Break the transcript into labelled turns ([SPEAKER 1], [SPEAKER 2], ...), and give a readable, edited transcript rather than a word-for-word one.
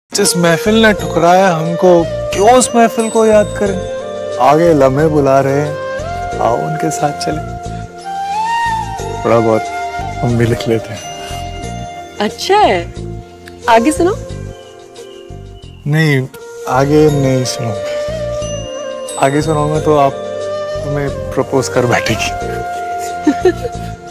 [SPEAKER 1] जिस महफिल ने ठुकराया हमको, क्यों उस महफिल को याद करें। आगे लम्हे बुला रहे हैं, आओ उनके साथ चले। थोड़ा बहुत हम भी लिख लेते हैं।
[SPEAKER 2] अच्छा है, आगे सुनो।
[SPEAKER 1] नहीं, आगे नहीं सुनूंगा। आगे सुनूंगा तो आप तुम्हें प्रपोज कर बैठेगी।